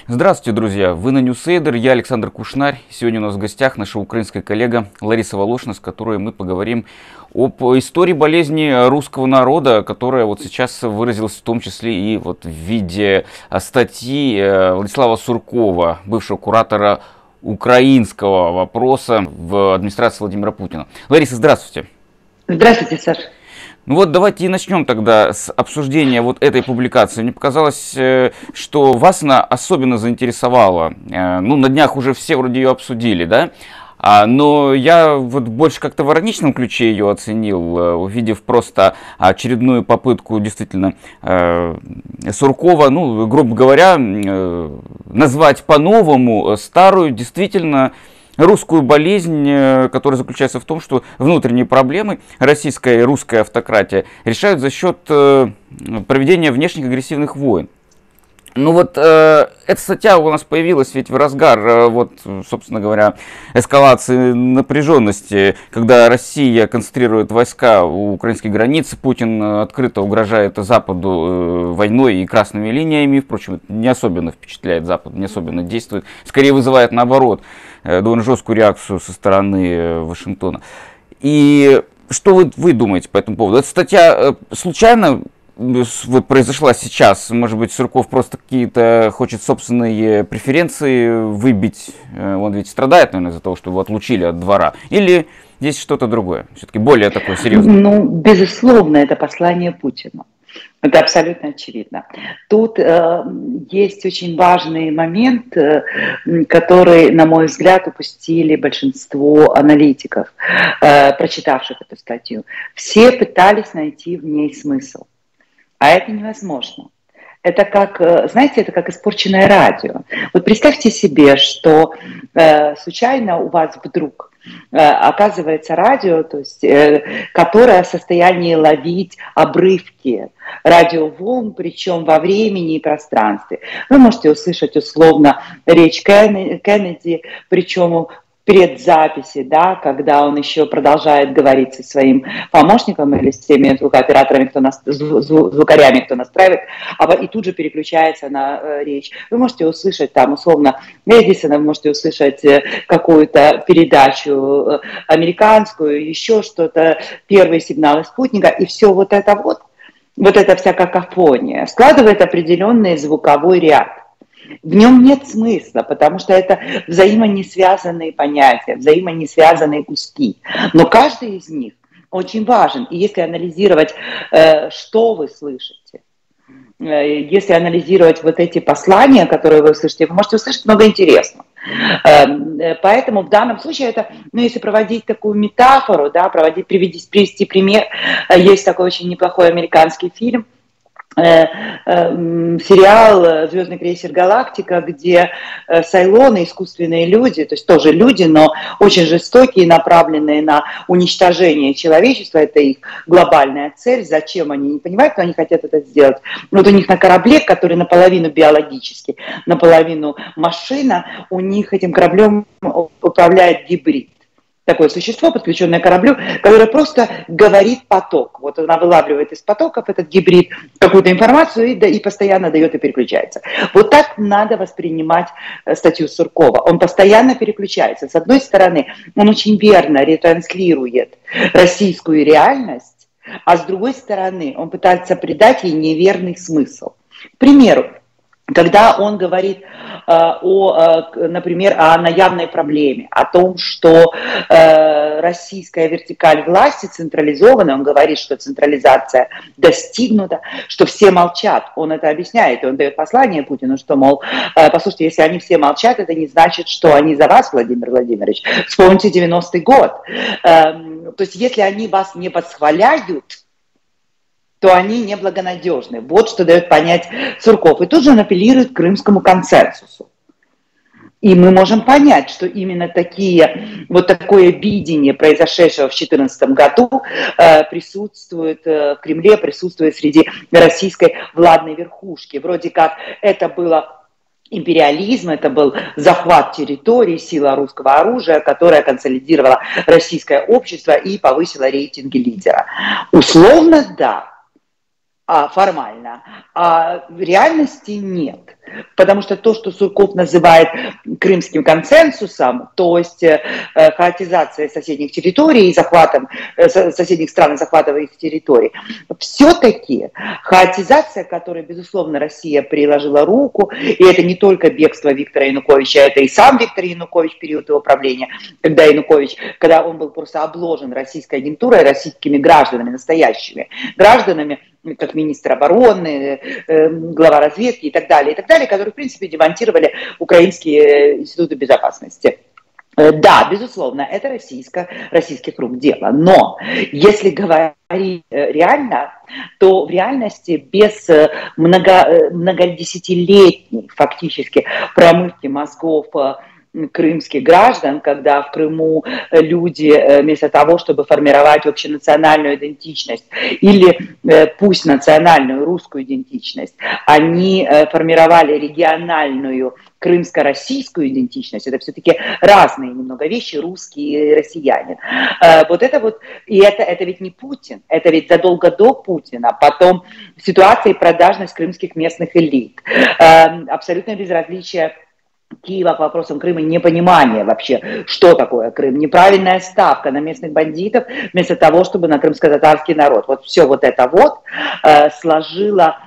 Здравствуйте, друзья! Вы на Ньюсейдер, я Александр Кушнарь. Сегодня у нас в гостях наша украинская коллега Лариса Волошина, с которой мы поговорим об истории болезни русского народа, которая вот сейчас выразилась в том числе и вот в виде статьи Владислава Суркова, бывшего куратора украинского вопроса в администрации Владимира Путина. Лариса, здравствуйте! Здравствуйте, Саша. Ну вот давайте и начнем тогда с обсуждения вот этой публикации. Мне показалось, что вас она особенно заинтересовала. Ну, на днях уже все вроде ее обсудили, да? Но я вот больше как-то в ироничном ключе ее оценил, увидев просто очередную попытку действительно Суркова, ну, грубо говоря, назвать по-новому старую, действительно русскую болезнь, которая заключается в том, что внутренние проблемы российская и русская автократия решают за счет проведения внешних агрессивных войн. Ну вот, эта статья у нас появилась ведь в разгар, вот, собственно говоря, эскалации напряженности, когда Россия концентрирует войска у украинской границы, Путин открыто угрожает Западу войной и красными линиями, впрочем, это не особенно впечатляет Запад, не особенно действует, скорее вызывает, наоборот, довольно жесткую реакцию со стороны Вашингтона. И что вы думаете по этому поводу? Эта статья случайно вот произошла сейчас? Может быть, Сурков просто какие-то хочет собственные преференции выбить? Он ведь страдает, наверное, из-за того, что его отлучили от двора. Или здесь что-то другое? Все-таки более такое серьезное. Ну, безусловно, это послание Путину. Это абсолютно очевидно. Тут есть очень важный момент, который, на мой взгляд, упустили большинство аналитиков, прочитавших эту статью. Все пытались найти в ней смысл. А это невозможно. Это как, знаете, это как испорченное радио. Вот представьте себе, что случайно у вас вдруг оказывается радио, то есть, которое в состоянии ловить обрывки радиоволн, причем во времени и пространстве. Вы можете услышать условно речь Кеннеди, причем предзаписи, да, когда он еще продолжает говорить со своим помощником или с теми звукооператорами, звукарями, кто настраивает, и тут же переключается на речь. Вы можете услышать там условно Эдисона, вы можете услышать какую-то передачу американскую, еще что-то, первые сигналы спутника, и все вот эта вся какофония складывает определенный звуковой ряд. В нем нет смысла, потому что это взаимонесвязанные понятия, взаимонесвязанные куски. Но каждый из них очень важен. И если анализировать, что вы слышите, если анализировать вот эти послания, которые вы слышите, вы можете услышать много интересного. Поэтому в данном случае это, ну, если проводить такую метафору, да, привести пример, есть такой очень неплохой американский фильм, сериал «Звездный крейсер Галактика», где сайлоны, искусственные люди, то есть тоже люди, но очень жестокие, направленные на уничтожение человечества, это их глобальная цель, зачем они не понимают, но они хотят это сделать. Вот у них на корабле, который наполовину биологический, наполовину машина, у них этим кораблем управляет гибрид. Такое существо, подключенное к кораблю, которое просто говорит поток. Вот она вылавливает из потоков этот гибрид какую-то информацию и постоянно дает и переключается. Вот так надо воспринимать статью Суркова. Он постоянно переключается. С одной стороны, он очень верно ретранслирует российскую реальность, а с другой стороны, он пытается придать ей неверный смысл. К примеру, когда он говорит например, о наявной проблеме, о том, что российская вертикаль власти централизована, он говорит, что централизация достигнута, что все молчат, он это объясняет, и он дает послание Путину, что, мол, послушайте, если они все молчат, это не значит, что они за вас, Владимир Владимирович, вспомните 90-й год, то есть если они вас не восхваляют, то они неблагонадежны. Вот что дает понять Сурков. И тут же он апеллирует к крымскому консенсусу. И мы можем понять, что именно вот такое видение произошедшего в 2014 году присутствует в Кремле, присутствует среди российской владной верхушки. Вроде как это было империализм, это был захват территории, сила русского оружия, которая консолидировала российское общество и повысила рейтинги лидера. Условно, да. Формально, а в реальности нет. Потому что то, что Сурков называет крымским консенсусом, то есть хаотизация соседних территорий и захватом соседних стран и захватом их территорий, все-таки хаотизация, которой, безусловно, Россия приложила руку, и это не только бегство Виктора Януковича, это и сам Виктор Янукович в период его правления, когда он был просто обложен российской агентурой, российскими гражданами, настоящими гражданами, как министр обороны, глава разведки и так далее, которые, в принципе, демонтировали украинские институты безопасности. Да, безусловно, это российских рук дело. Но если говорить реально, то в реальности без многодесятилетней фактически промывки мозгов крымских граждан, когда в Крыму люди вместо того, чтобы формировать общенациональную идентичность или пусть национальную русскую идентичность, они формировали региональную крымско-российскую идентичность. Это все-таки разные немного вещи, русские и россияне. Это ведь не Путин, это ведь задолго до Путина, потом ситуация и продажность крымских местных элит, абсолютное безразличие Киева по вопросам Крыма, непонимание вообще, что такое Крым, неправильная ставка на местных бандитов вместо того, чтобы на крымско-татарский народ. Вот все вот это сложило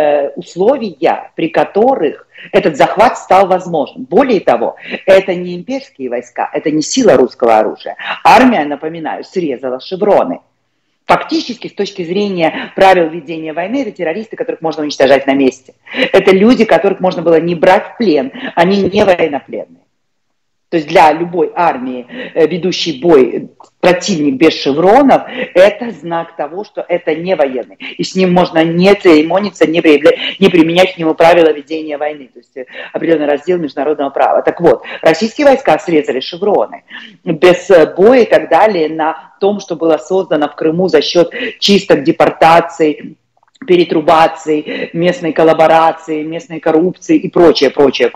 условия, при которых этот захват стал возможен. Более того, это не имперские войска, это не сила русского оружия. Армия, напоминаю, срезала шевроны. Фактически, с точки зрения правил ведения войны, это террористы, которых можно уничтожать на месте. Это люди, которых можно было не брать в плен, они не военнопленные. То есть для любой армии, ведущий бой, противник без шевронов, это знак того, что это не военный. И с ним можно не церемониться, не применять к нему правила ведения войны. То есть определенный раздел международного права. Так вот, российские войска срезали шевроны без боя и так далее на том, что было создано в Крыму за счет чисток, депортаций, перетрубации, местной коллаборации, местной коррупции и прочее.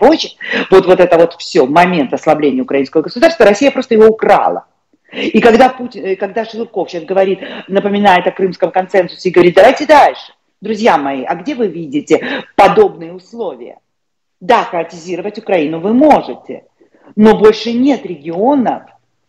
Вот это все, момент ослабления украинского государства, Россия просто его украла. И когда Шелудков сейчас говорит, напоминает о крымском консенсусе и говорит, давайте дальше, друзья мои, а где вы видите подобные условия? Да, хаотизировать Украину вы можете, но больше нет регионов,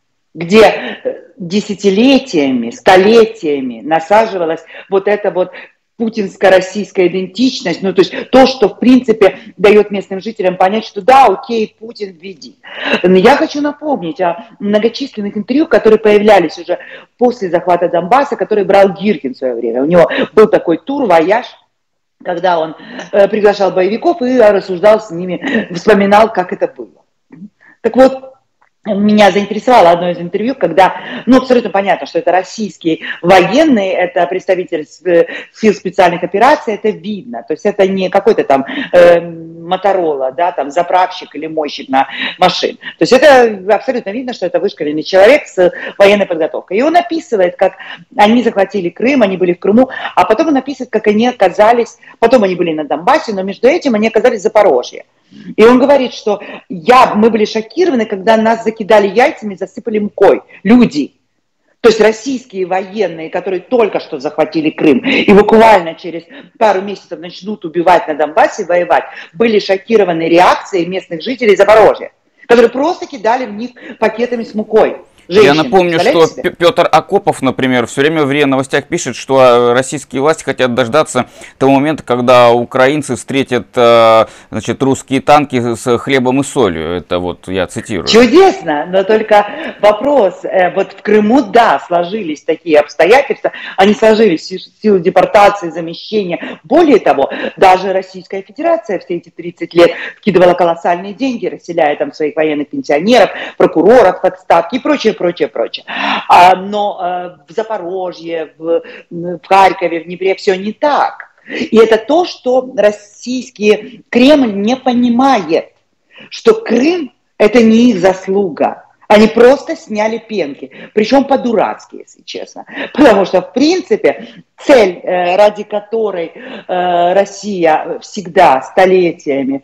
где десятилетиями, столетиями насаживалась вот эта вот путинско-российская идентичность, то есть то, что в принципе дает местным жителям понять, что да, окей, Путин введи. Я хочу напомнить о многочисленных интервью, которые появлялись уже после захвата Донбасса, который брал Гиркин в свое время. У него был такой тур, вояж, когда он приглашал боевиков и рассуждал с ними, вспоминал, как это было. Так вот, меня заинтересовало одно из интервью, когда, абсолютно понятно, что это российские военные, это представители сил специальных операций, это видно. То есть это не какой-то там Моторола, да, там заправщик или мойщик на машин. То есть это абсолютно видно, что это вышколенный человек с военной подготовкой. И он описывает, как они захватили Крым, они были в Крыму, а потом он описывает, как они оказались, потом они были на Донбассе, но между этим они оказались в Запорожье. И он говорит, что мы были шокированы, когда нас закидали яйцами, засыпали мукой. Люди. То есть российские военные, которые только что захватили Крым и буквально через пару месяцев начнут убивать на Донбассе, воевать, были шокированы реакцией местных жителей Запорожья, которые просто кидали в них пакетами с мукой. Я напомню, что Петр Акопов, например, все время в РИА Новостях пишет, что российские власти хотят дождаться того момента, когда украинцы встретят, русские танки с хлебом и солью. Это вот я цитирую. Чудесно, но только вопрос. Вот в Крыму, да, сложились такие обстоятельства. Они сложились в силу депортации, замещения. Более того, даже Российская Федерация все эти 30 лет вкидывала колоссальные деньги, расселяя там своих военных пенсионеров, прокуроров, отставки и прочее. Но в Запорожье, в Харькове, в Днепре все не так. И это то, что российский Кремль не понимает, что Крым – это не их заслуга. Они просто сняли пенки, причем по-дурацки, если честно. Потому что, в принципе, цель, ради которой Россия всегда столетиями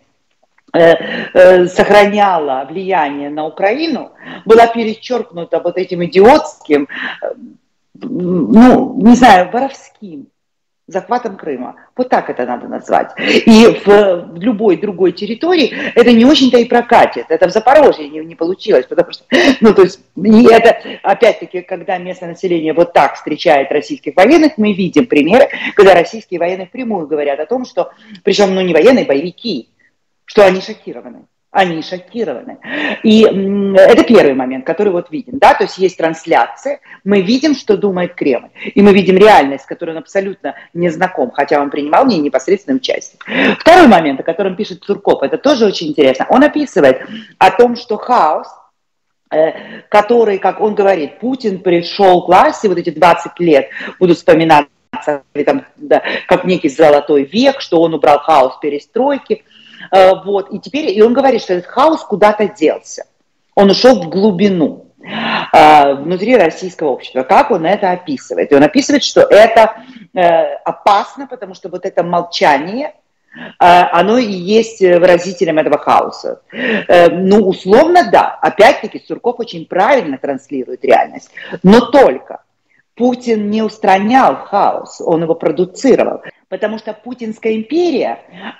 сохраняла влияние на Украину, была перечеркнута вот этим идиотским, воровским захватом Крыма. Вот так это надо назвать. И в любой другой территории это не очень-то и прокатит. Это в Запорожье не получилось, потому что, ну, то есть, и это, опять-таки, когда местное население вот так встречает российских военных, мы видим примеры, когда российские военные впрямую говорят о том, что, причем, ну, не военные, боевики, что они шокированы. Они шокированы. И это первый момент, который вот виден. Да? То есть есть трансляция, мы видим, что думает Кремль. И мы видим реальность, с которой он абсолютно не знаком, хотя он принимал в ней непосредственное участие. Второй момент, о котором пишет Сурков, это тоже очень интересно. Он описывает о том, что хаос, который, как он говорит, Путин пришел к власти, вот эти 20 лет будут вспоминаться там, да, как некий золотой век, что он убрал хаос перестройки. Вот, и теперь, и он говорит, что этот хаос куда-то делся. Он ушел в глубину внутри российского общества. Как он это описывает? И он описывает, что это опасно, потому что вот это молчание, оно и есть выразителем этого хаоса. Ну, условно, да. Опять-таки, Сурков очень правильно транслирует реальность. Но только Путин не устранял хаос, он его продуцировал. Потому что Путинская империя,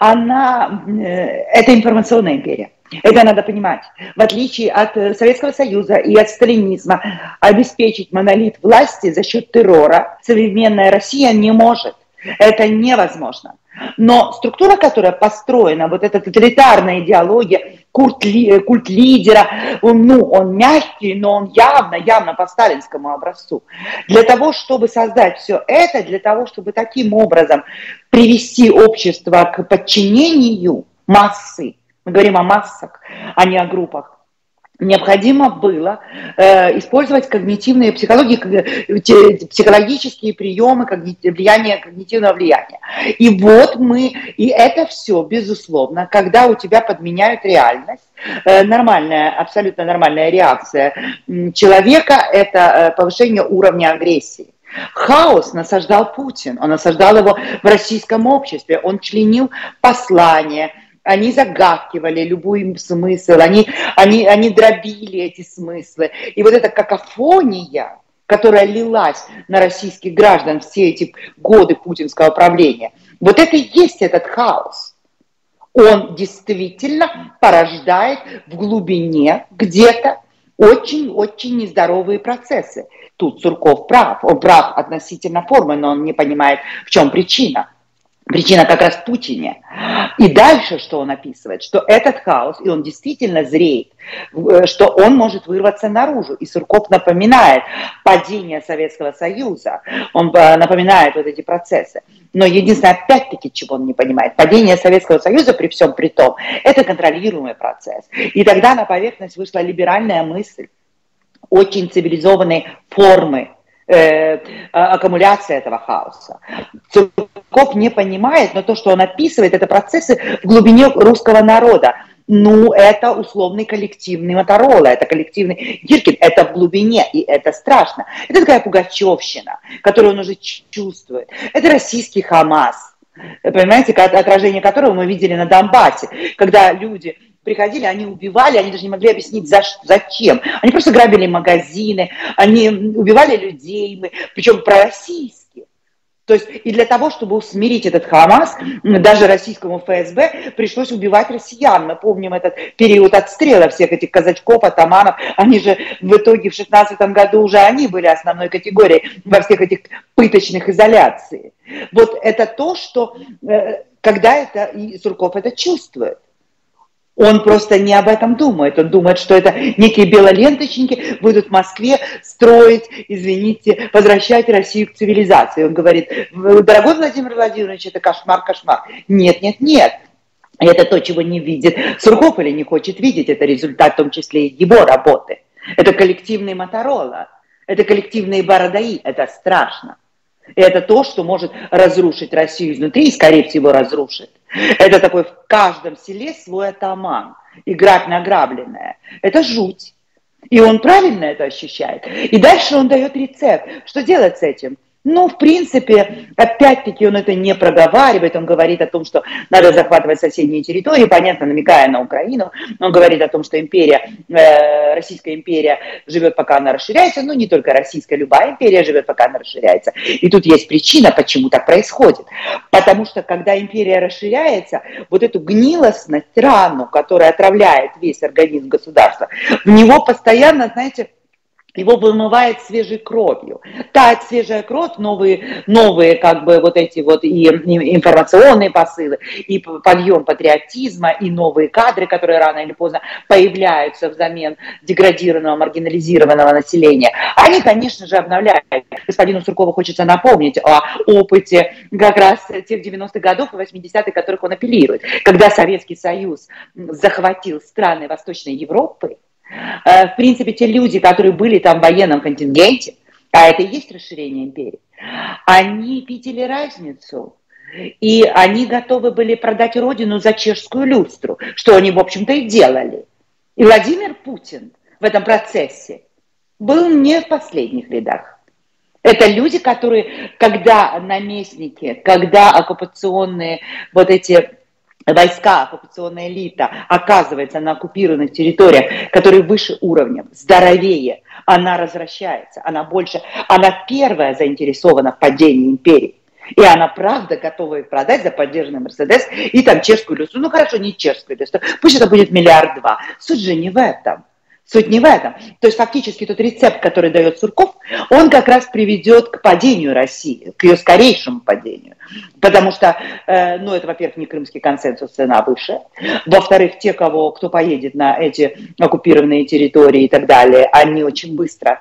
это информационная империя. Это надо понимать. В отличие от Советского Союза и от сталинизма, обеспечить монолит власти за счет террора современная Россия не может. Это невозможно. Но структура, которая построена, вот эта тоталитарная идеология, культ лидера, он мягкий, но он явно по сталинскому образцу. Для того, чтобы создать все это, для того, чтобы таким образом привести общество к подчинению массы, мы говорим о массах, а не о группах, необходимо было использовать когнитивные психологические приемы когнитивного влияния. И вот и это все, безусловно, когда у тебя подменяют реальность, абсолютно нормальная реакция человека, это повышение уровня агрессии. Хаос насаждал Путин, он насаждал его в российском обществе, он членил послания, они загадкивали любой смысл, они дробили эти смыслы. И вот эта какофония, которая лилась на российских граждан все эти годы путинского правления, вот это и есть этот хаос. Он действительно порождает в глубине где-то очень-очень нездоровые процессы. Тут Сурков прав, он прав относительно формы, но он не понимает, в чем причина. Причина как раз в Путине. И дальше, что он описывает, что этот хаос, и он действительно зреет, что он может вырваться наружу. И Сурков напоминает падение Советского Союза, он напоминает вот эти процессы. Но единственное, опять-таки, чего он не понимает, падение Советского Союза при всем при том, это контролируемый процесс. И тогда на поверхность вышла либеральная мысль, очень цивилизованной формы аккумуляция этого хаоса. Сурков не понимает, но то, что он описывает, это процессы в глубине русского народа. Ну, это условный коллективный Моторола, это коллективный Гиркин, это в глубине, и это страшно. Это такая пугачевщина, которую он уже чувствует. Это российский Хамас, понимаете, отражение которого мы видели на Донбассе, когда люди приходили, они убивали, они даже не могли объяснить, зачем. Они просто грабили магазины, они убивали людей, причем пророссийские. То есть и для того, чтобы усмирить этот Хамас, даже российскому ФСБ пришлось убивать россиян. Мы помним этот период отстрела всех этих казачков, атаманов. Они же в итоге в 16 году уже они были основной категорией во всех этих пыточных изоляциях. Вот это то, что когда это, и Сурков это чувствует. Он просто не об этом думает. Он думает, что это некие белоленточники будут в Москве строить, извините, возвращать Россию к цивилизации. Он говорит: дорогой Владимир Владимирович, это кошмар, кошмар. Нет, нет, нет. Это то, чего не видит Сурков или не хочет видеть. Это результат в том числе и его работы. Это коллективный Моторола. Это коллективные Бородаи. Это страшно. И это то, что может разрушить Россию изнутри и, скорее всего, разрушит. Это такой в каждом селе свой атаман, играть награбленное. Это жуть. И он правильно это ощущает. И дальше он дает рецепт. Что делать с этим? Ну, в принципе, опять-таки он это не проговаривает, он говорит о том, что надо захватывать соседние территории, понятно, намекая на Украину, он говорит о том, что империя, Российская империя живет, пока она расширяется, но не только российская, любая империя живет, пока она расширяется. И тут есть причина, почему так происходит. Потому что, когда империя расширяется, вот эту гнилостность, рану, которая отравляет весь организм государства, в него постоянно, знаете, его вымывает свежей кровью. Тает свежая кровь, новые как бы вот эти вот и информационные посылы, и подъем патриотизма, и новые кадры, которые рано или поздно появляются взамен деградированного, маргинализированного населения. Они, конечно же, обновляют. Господину Суркову хочется напомнить о опыте как раз тех 90-х годов и 80-х, которых он апеллирует. Когда Советский Союз захватил страны Восточной Европы, в принципе, те люди, которые были там в военном контингенте, а это и есть расширение империи, они видели разницу. И они готовы были продать родину за чешскую люстру, что они, в общем-то, и делали. И Владимир Путин в этом процессе был не в последних рядах. Это люди, которые, когда наместники, когда оккупационные вот эти войска, оккупационная элита оказывается на оккупированных территориях, которые выше уровнем, здоровее, она возвращается, она больше, она первая заинтересована в падении империи. И она, правда, готова их продать за поддержанный Мерседес и там чешскую люстру. Ну хорошо, не чешскую люстру, пусть это будет 1,2 миллиарда. Суть же не в этом. Суть не в этом. То есть фактически тот рецепт, который дает Сурков, он как раз приведет к падению России, к ее скорейшему падению. Потому что, ну это, во-первых, не крымский консенсус, цена выше. Во-вторых, те, кто поедет на эти оккупированные территории и так далее, они очень быстро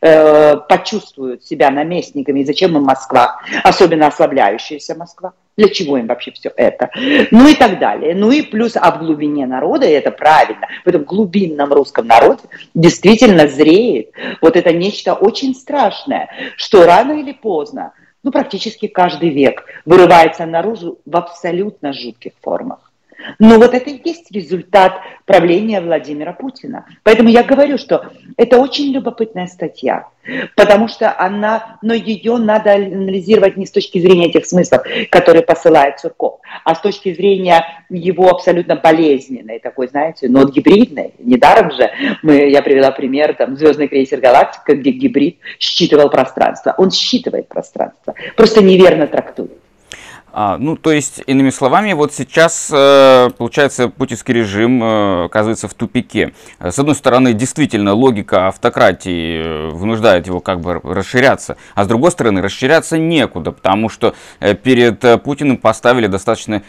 почувствуют себя наместниками. И зачем им Москва? Особенно ослабляющаяся Москва. Для чего им вообще все это? Ну и так далее. Ну и плюс, в глубине народа, и это правильно, в этом глубинном русском народе действительно зреет вот это нечто очень страшное, что рано или поздно, ну практически каждый век вырывается наружу в абсолютно жутких формах. Но вот это и есть результат правления Владимира Путина. Поэтому я говорю, что это очень любопытная статья, потому что но ее надо анализировать не с точки зрения тех смыслов, которые посылает Сурков, а с точки зрения его абсолютно болезненной, такой, знаете, но гибридной. Недаром же я привела пример, там, звездный крейсер «Галактика», где гибрид считывал пространство. Он считывает пространство, просто неверно трактует. Ну, то есть, иными словами, вот сейчас, получается, путинский режим оказывается в тупике. С одной стороны, действительно, логика автократии вынуждает его как бы расширяться, а с другой стороны, расширяться некуда, потому что перед Путиным поставили достаточно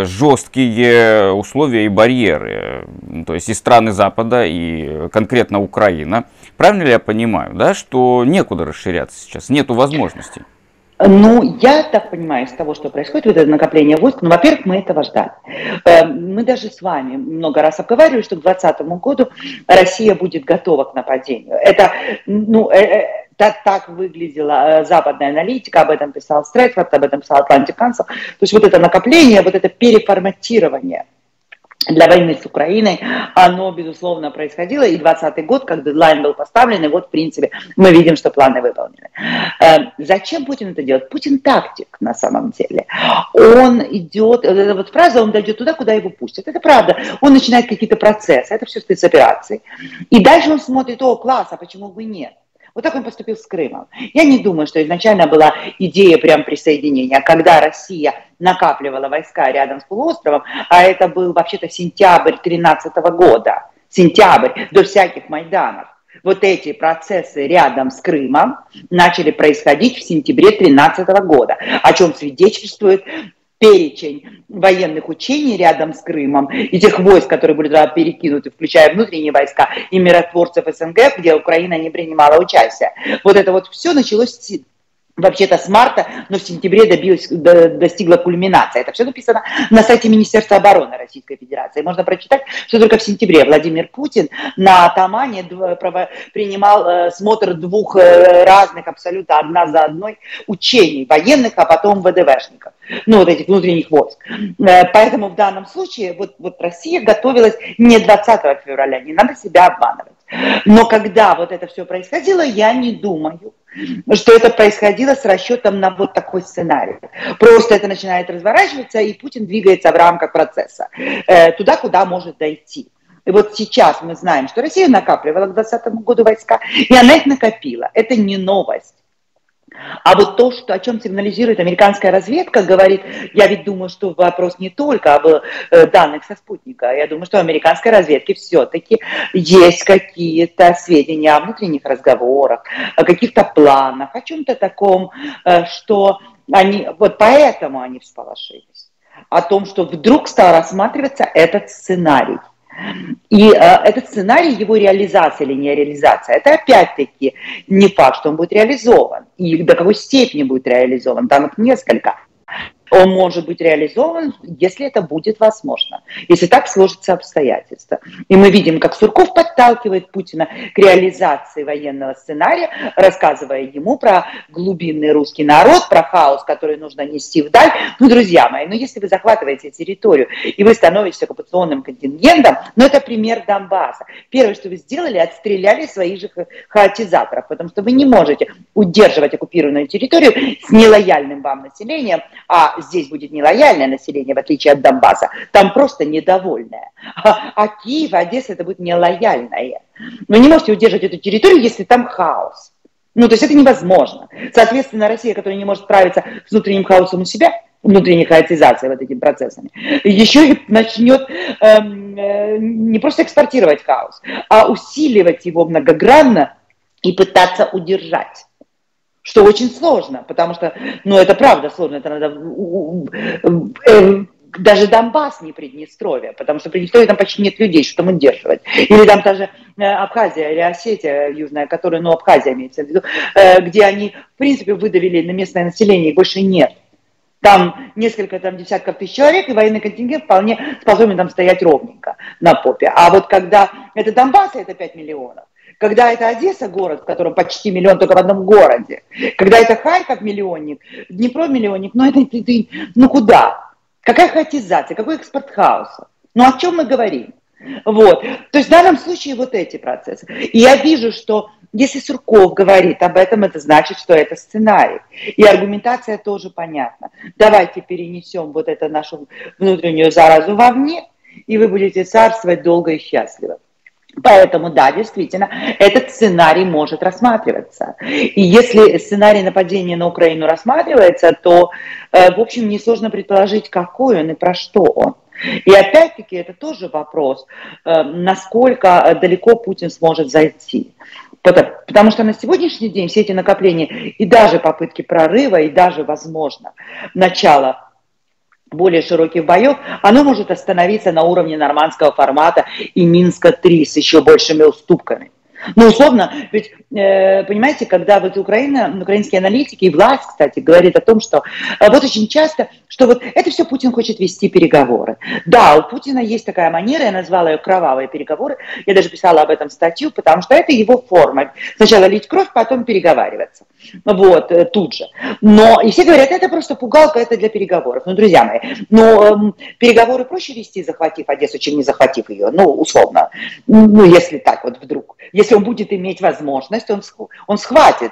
жесткие условия и барьеры. То есть, и страны Запада, и конкретно Украина. Правильно ли я понимаю, да, что некуда расширяться сейчас, нету возможности? Ну, я так понимаю, из того, что происходит, вот это накопление войск, ну, во-первых, мы этого ждали. Мы даже с вами много раз обговаривали, что к 2020 году Россия будет готова к нападению. Это, ну, так выглядела западная аналитика, об этом писал Стрэтфорд, об этом писал Atlantic Council. То есть вот это накопление, вот это переформатирование для войны с Украиной, оно, безусловно, происходило, и 2020 год, как дедлайн был поставлен, и вот, в принципе, мы видим, что планы выполнены. Зачем Путин это делает? Путин тактик, на самом деле. Он идет, эта вот фраза, он дойдет туда, куда его пустят. Это правда. Он начинает какие-то процессы, это все спецоперации. И дальше он смотрит, о, класс, а почему бы нет? Вот так он поступил с Крымом. Я не думаю, что изначально была идея прям присоединения, когда Россия накапливала войска рядом с полуостровом, а это был вообще-то сентябрь 2013 года, сентябрь, до всяких Майданов. Вот эти процессы рядом с Крымом начали происходить в сентябре 2013 года, о чем свидетельствует перечень военных учений рядом с Крымом и тех войск, которые были туда перекинуты, включая внутренние войска и миротворцев СНГ, где Украина не принимала участия. Вот это вот все началось вообще-то с марта, но в сентябре достигла кульминации. Это все написано на сайте Министерства обороны Российской Федерации. Можно прочитать, что только в сентябре Владимир Путин на Тамане принимал смотр двух разных, абсолютно одна за одной, учений военных, а потом ВДВшников. Ну, вот этих внутренних войск. Поэтому в данном случае вот Россия готовилась не 20 февраля, не надо себя обманывать. Но когда вот это все происходило, я не думаю, что это происходило с расчетом на вот такой сценарий. Просто это начинает разворачиваться, и Путин двигается в рамках процесса туда, куда может дойти. И вот сейчас мы знаем, что Россия накапливала к 2020 году войска, и она их накопила. Это не новость. А вот то, что, о чем сигнализирует американская разведка, говорит, я ведь думаю, что вопрос не только об данных со спутника. Я думаю, что у американской разведки все-таки есть какие-то сведения о внутренних разговорах, о каких-то планах, о чем-то таком, что они, вот поэтому они всполошились. О том, что вдруг стал рассматриваться этот сценарий. И этот сценарий, его реализация или не реализация, это опять-таки не факт, что он будет реализован. И до какой степени будет реализован, там их несколько. Он может быть реализован, если это будет возможно, если так сложатся обстоятельства. И мы видим, как Сурков подталкивает Путина к реализации военного сценария, рассказывая ему про глубинный русский народ, про хаос, который нужно нести вдаль. Ну, друзья мои, ну если вы захватываете территорию, и вы становитесь оккупационным контингентом, ну это пример Донбасса. Первое, что вы сделали, отстреляли своих же хаотизаторов, потому что вы не можете удерживать оккупированную территорию с нелояльным вам населением, а здесь будет нелояльное население, в отличие от Донбасса, там просто недовольное. А Киев, Одесса, это будет нелояльное. Вы не можете удерживать эту территорию, если там хаос. Ну, то есть это невозможно. Соответственно, Россия, которая не может справиться с внутренним хаосом у себя, внутренней хаотизацией вот этими процессами, еще и начнет не просто экспортировать хаос, а усиливать его многогранно и пытаться удержать. Что очень сложно, потому что, ну, это правда сложно, это надо, даже Донбасс не Приднестровье, потому что в Приднестровье там почти нет людей, что там удерживать. Или там даже Абхазия или Осетия южная, которая, ну, Абхазия имеется в виду, где они, в принципе, выдавили на местное население, и больше нет. Там несколько там, десятков тысяч человек, и военный контингент вполне способен там стоять ровненько на попе. А вот когда это Донбасс, это 5 миллионов, когда это Одесса, город, в котором почти миллион только в одном городе, когда это Харьков миллионник, Днепро миллионник, ну это ну куда? Какая хаотизация, какой экспорт хаоса? Ну о чем мы говорим? Вот. То есть в данном случае вот эти процессы. И я вижу, что если Сурков говорит об этом, это значит, что это сценарий. И аргументация тоже понятна. Давайте перенесем вот эту нашу внутреннюю заразу вовне, и вы будете царствовать долго и счастливо. Поэтому, да, действительно, этот сценарий может рассматриваться. И если сценарий нападения на Украину рассматривается, то, в общем, несложно предположить, какой он и про что он. И опять-таки это тоже вопрос, насколько далеко Путин сможет зайти. Потому что на сегодняшний день все эти накопления и даже попытки прорыва, и даже, возможно, начало более широких боев, оно может остановиться на уровне нормандского формата и Минска-3 с еще большими уступками. Ну, условно, ведь, понимаете, когда вот украинские аналитики и власть, кстати, говорят о том, что вот очень часто, что вот это все Путин хочет вести переговоры. Да, у Путина есть такая манера, я назвала ее кровавые переговоры, я даже писала об этом статью, потому что это его форма. Сначала лить кровь, потом переговариваться. Вот, тут же. Но, и все говорят, это просто пугалка, это для переговоров. Ну, друзья мои, но переговоры проще вести, захватив Одессу, чем не захватив ее, ну, условно. Ну, если так вот вдруг. Если он будет иметь возможность, он схватит.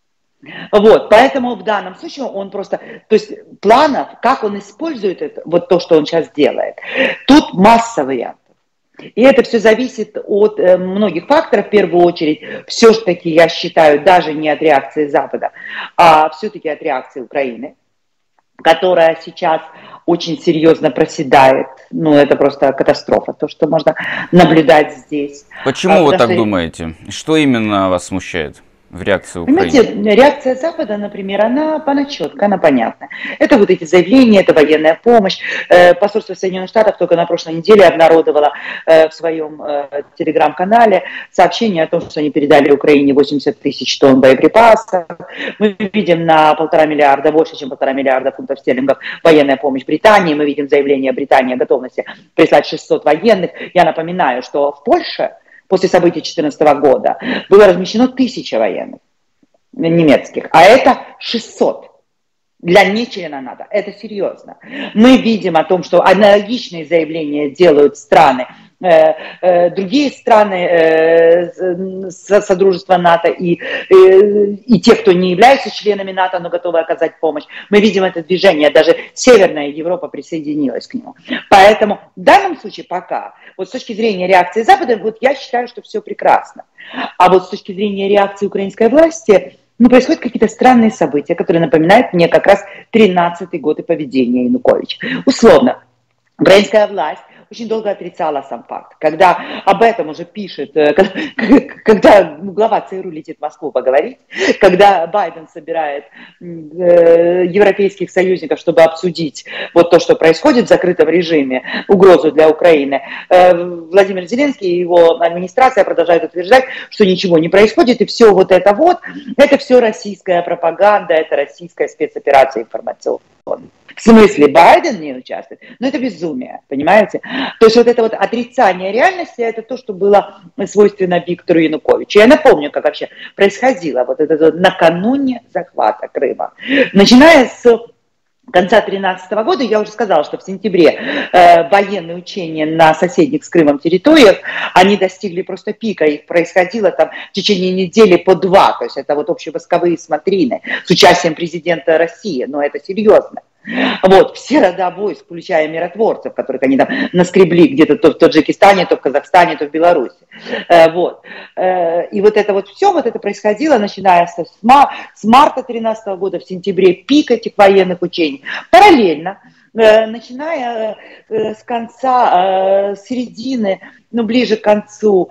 Вот, поэтому в данном случае он просто, то есть планов, как он использует это, вот то, что он сейчас делает, тут масса вариантов. И это все зависит от многих факторов, в первую очередь, все-таки я считаю, даже не от реакции Запада, а все-таки от реакции Украины, которая сейчас очень серьезно проседает. Ну, это просто катастрофа, то, что можно наблюдать здесь. Почему вы так думаете? Что именно вас смущает в реакции Украины? Понимаете, реакция Запада, например, она четкая, она понятна. Это вот эти заявления, это военная помощь. Посольство Соединенных Штатов только на прошлой неделе обнародовало в своем телеграм-канале сообщение о том, что они передали Украине 80 тысяч тонн боеприпасов. Мы видим на 1,5 миллиарда, больше, чем 1,5 миллиарда фунтов стерлингов военная помощь Британии. Мы видим заявление Британии о готовности прислать 600 военных. Я напоминаю, что в Польше после событий 2014 года было размещено 1000 военных немецких, а это 600 для нечлена НАТО. Это серьезно. Мы видим о том, что аналогичные заявления делают страны другие страны Содружества НАТО и те, кто не являются членами НАТО, но готовы оказать помощь. Мы видим это движение, даже Северная Европа присоединилась к нему. Поэтому в данном случае пока, вот с точки зрения реакции Запада, вот я считаю, что все прекрасно. А вот с точки зрения реакции украинской власти, ну, происходят какие-то странные события, которые напоминают мне как раз 13-й год и поведение Януковича. Условно, украинская власть очень долго отрицала сам факт. Когда об этом уже пишет, когда глава ЦРУ летит в Москву поговорить, когда Байден собирает европейских союзников, чтобы обсудить вот то, что происходит в закрытом режиме, угрозу для Украины, Владимир Зеленский и его администрация продолжают утверждать, что ничего не происходит, и все вот, это все российская пропаганда, это российская спецоперация информационная. В смысле, Байден не участвует? Но это безумие, понимаете? То есть вот это вот отрицание реальности, это то, что было свойственно Виктору Януковичу. Я напомню, как вообще происходило вот это вот накануне захвата Крыма. Начиная с конца 2013 года, я уже сказала, что в сентябре военные учения на соседних с Крымом территориях, они достигли просто пика, их происходило там в течение недели по 2, то есть это вот общевойсковые смотрины с участием президента России, но это серьезно. Вот, все рода войск, включая миротворцев, которых они там наскребли где-то то в Таджикистане, то в Казахстане, то в Беларуси. Вот. И вот это вот все, вот это происходило, начиная с марта 2013 года, в сентябре пик этих военных учений. Параллельно, начиная с конца, середины, ну, ближе к концу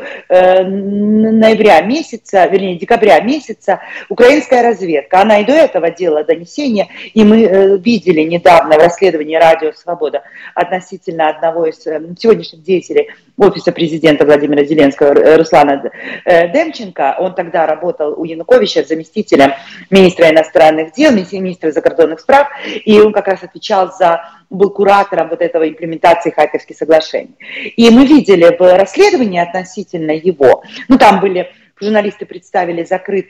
ноября месяца, вернее, декабря месяца, украинская разведка, она и до этого делала донесения, и мы видели недавно в расследовании «Радио Свобода» относительно одного из сегодняшних деятелей офиса президента Владимира Зеленского, Руслана Демченко. Он тогда работал у Януковича заместителем министра иностранных дел, министра закордонных справ, и он как раз был куратором вот этого имплементации Харьковских соглашений. И мы видели в расследовании относительно его, ну там журналисты представили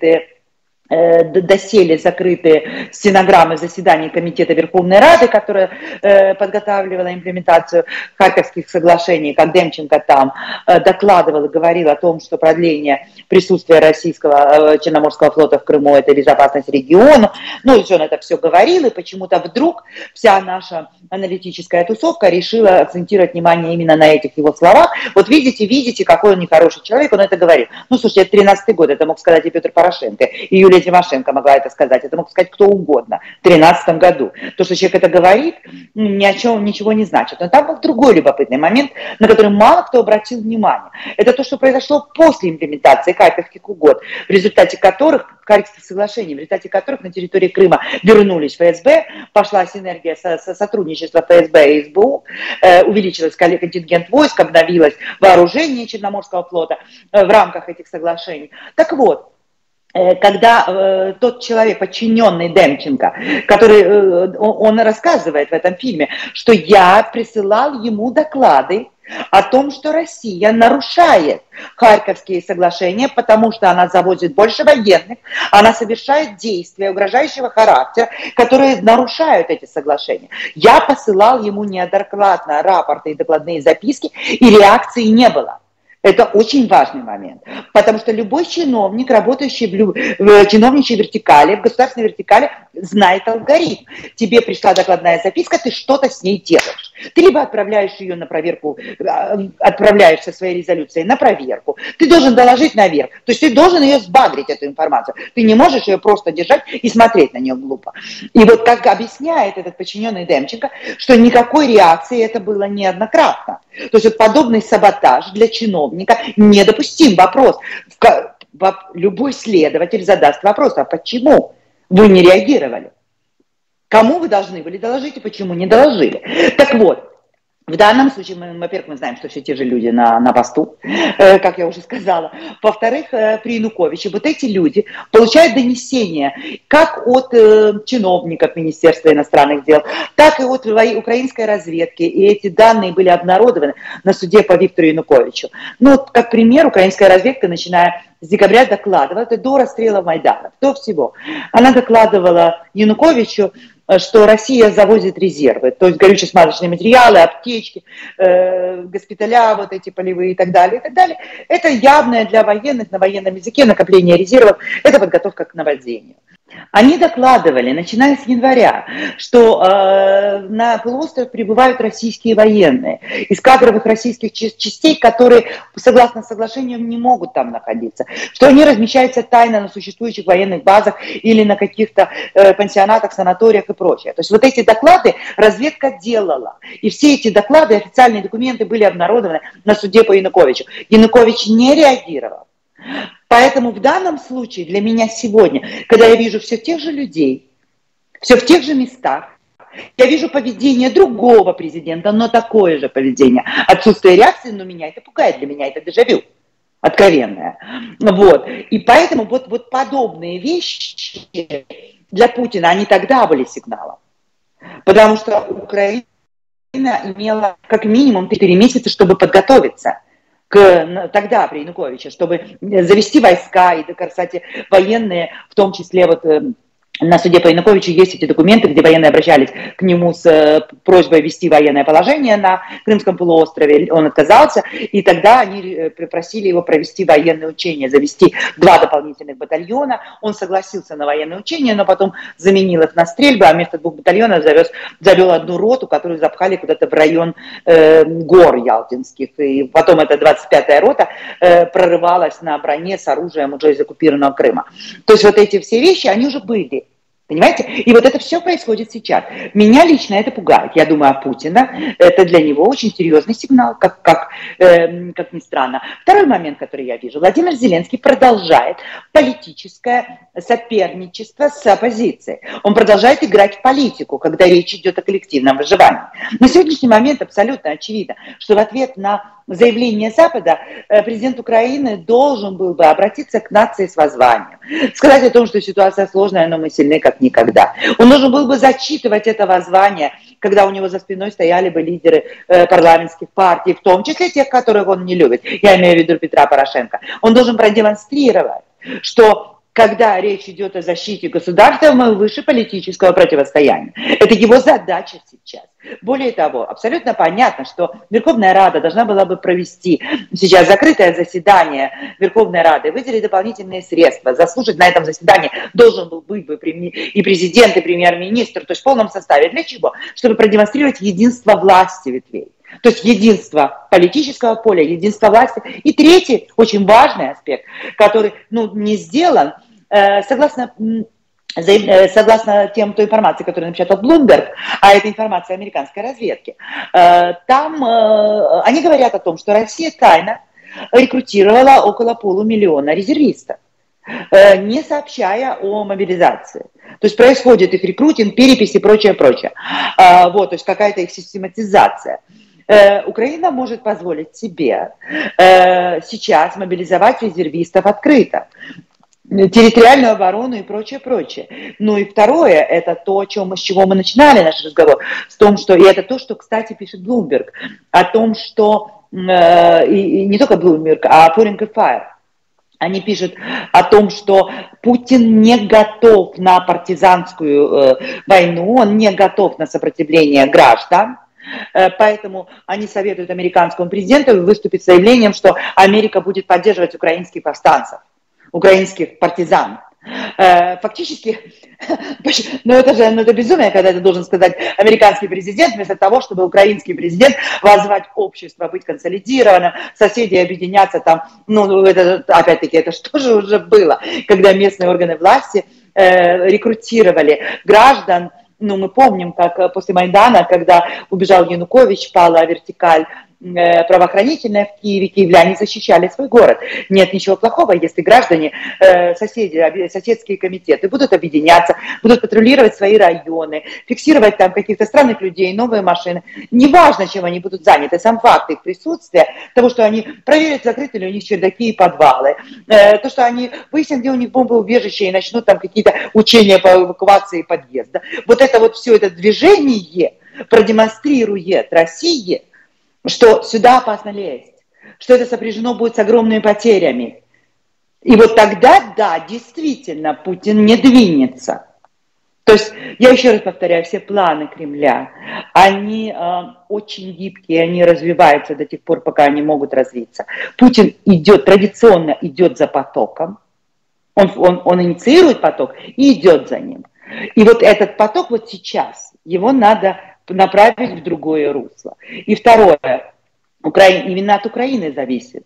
доселе закрытые стенограммы заседаний Комитета Верховной Рады, которая подготавливала имплементацию Харьковских соглашений, как Демченко там докладывал и говорил о том, что продление присутствия российского Черноморского флота в Крыму – это безопасность региону. Ну, и он это все говорил, и почему-то вдруг вся наша аналитическая тусовка решила акцентировать внимание именно на этих его словах. Вот видите, какой он нехороший человек, он это говорил. Ну, слушайте, это 13-й год, это мог сказать и Петр Порошенко, и Юлия Тимошенко могла это сказать, это мог сказать кто угодно в 2013 году. То, что человек это говорит, ни о чем ничего не значит. Но там был другой любопытный момент, на который мало кто обратил внимание. Это то, что произошло после имплементации Харьковских угод, в результате которых, Харьковских соглашений, в результате которых на территории Крыма вернулись ФСБ, пошла синергия сотрудничества ФСБ и СБУ, увеличилась контингент войск, обновилось вооружение Черноморского флота в рамках этих соглашений. Так вот, когда тот человек, подчиненный Демченко, он рассказывает в этом фильме, что я присылал ему доклады о том, что Россия нарушает Харьковские соглашения, потому что она завозит больше военных, она совершает действия угрожающего характера, которые нарушают эти соглашения. Я посылал ему неоднократно рапорты и докладные записки, и реакции не было. Это очень важный момент, потому что любой чиновник, работающий в чиновничьей вертикали, в государственной вертикали, знает алгоритм. Тебе пришла докладная записка, ты что-то с ней делаешь. Ты либо отправляешь ее на проверку, отправляешь со своей резолюцией на проверку, ты должен доложить наверх, то есть ты должен ее сбагрить, эту информацию. Ты не можешь ее просто держать и смотреть на нее глупо. И вот как объясняет этот подчиненный Демченко, что никакой реакции это было неоднократно. То есть вот подобный саботаж для чиновника недопустим. Вопрос. Любой следователь задаст вопрос, а почему вы не реагировали? Кому вы должны были доложить и почему не доложили? Так вот, в данном случае, во-первых, мы знаем, что все те же люди на посту, как я уже сказала. Во-вторых, при Януковиче вот эти люди получают донесения как от чиновников Министерства иностранных дел, так и от украинской разведки. И эти данные были обнародованы на суде по Виктору Януковичу. Ну, вот, как пример, украинская разведка, начиная с декабря докладывала, это до расстрела Майдана, до всего. Она докладывала Януковичу, что Россия завозит резервы, то есть горюче-смазочные материалы, аптечки, госпиталя вот эти полевые и так далее, и так далее. Это явное для военных на военном языке накопление резервов, это подготовка к наводнению. Они докладывали, начиная с января, что на полуостров прибывают российские военные из кадровых российских частей, которые, согласно соглашению, не могут там находиться, что они размещаются тайно на существующих военных базах или на каких-то пансионатах, санаториях и прочее. То есть вот эти доклады разведка делала. И все эти доклады, официальные документы были обнародованы на суде по Януковичу. Янукович не реагировал. Поэтому в данном случае для меня сегодня, когда я вижу все тех же людей, все в тех же местах, я вижу поведение другого президента, но такое же поведение. Отсутствие реакции, но меня это пугает, для меня это дежавю откровенное. Вот. И поэтому вот подобные вещи для Путина, они тогда были сигналом. Потому что Украина имела как минимум 4 месяца, чтобы подготовиться. Тогда при Януковиче, чтобы завести войска, и, кстати, военные, в том числе вот на суде по Януковичу есть эти документы, где военные обращались к нему с просьбой ввести военное положение на Крымском полуострове. Он отказался, и тогда они просили его провести военные учения, завести 2 дополнительных батальона. Он согласился на военные учения, но потом заменил их на стрельбы, а вместо 2 батальонов завел 1 роту, которую запхали куда-то в район гор ялтинских. И потом эта 25-я рота прорывалась на броне с оружием уже из оккупированного Крыма. То есть вот эти все вещи, они уже были. Понимаете? И вот это все происходит сейчас. Меня лично это пугает. Я думаю, о Путина это для него очень серьезный сигнал, как ни странно. Второй момент, который я вижу. Владимир Зеленский продолжает политическое соперничество с оппозицией. Он продолжает играть в политику, когда речь идет о коллективном выживании. На сегодняшний момент абсолютно очевидно, что в ответ на заявление Запада президент Украины должен был бы обратиться к нации с воззванием, сказать о том, что ситуация сложная, но мы сильны как никогда. Он должен был бы зачитывать это воззвание, когда у него за спиной стояли бы лидеры парламентских партий, в том числе тех, которых он не любит. Я имею в виду Петра Порошенко. Он должен продемонстрировать, что когда речь идет о защите государства, мы выше политического противостояния. Это его задача сейчас. Более того, абсолютно понятно, что Верховная Рада должна была бы провести сейчас закрытое заседание Верховной Рады, выделить дополнительные средства, заслушать на этом заседании должен был быть бы и президент, и премьер-министр, то есть в полном составе. Для чего? Чтобы продемонстрировать единство власти ветвей. То есть единство политического поля, единство власти. И третий, очень важный аспект, который не сделан, согласно той информации, которую напечатал Bloomberg, а это информация американской разведки, там они говорят о том, что Россия тайно рекрутировала около 500 000 резервистов, не сообщая о мобилизации. То есть происходит их рекрутинг, перепись и прочее, прочее. Вот, то есть какая-то их систематизация. Украина может позволить себе сейчас мобилизовать резервистов открыто, территориальную оборону и прочее, прочее. Ну и второе, это то, с чего мы начинали наш разговор, и это то, что, кстати, пишет Bloomberg, о том, что, и не только Bloomberg, а Foreign Fire, они пишут о том, что Путин не готов на партизанскую войну, он не готов на сопротивление граждан. Поэтому они советуют американскому президенту выступить с заявлением, что Америка будет поддерживать украинских повстанцев, украинских партизан. Фактически, это безумие, когда это должен сказать американский президент, вместо того, чтобы украинский президент воззвать общество быть консолидированным, соседи объединяться там. Опять-таки, это что же уже было, когда местные органы власти рекрутировали граждан. Мы помним, как после Майдана, когда убежал Янукович, пала вертикаль правоохранительная в Киеве, киевляне защищали свой город. Нет ничего плохого, если граждане, соседские комитеты будут объединяться, будут патрулировать свои районы, фиксировать там каких-то странных людей, новые машины. Неважно, чем они будут заняты, сам факт их присутствия, того, что они проверят, закрыты ли у них чердаки и подвалы, то, что они выяснят, где у них бомбоубежище и начнут там какие-то учения по эвакуации подъезда. Вот это вот все это движение продемонстрирует России, что сюда опасно лезть, что это сопряжено будет с огромными потерями. И вот тогда, да, действительно, Путин не двинется. То есть, я еще раз повторяю, все планы Кремля, они очень гибкие, они развиваются до тех пор, пока они могут развиться. Путин идет, традиционно идет за потоком, он инициирует поток и идет за ним. И вот этот поток вот сейчас, его надо направить в другое русло. И второе, именно от Украины зависит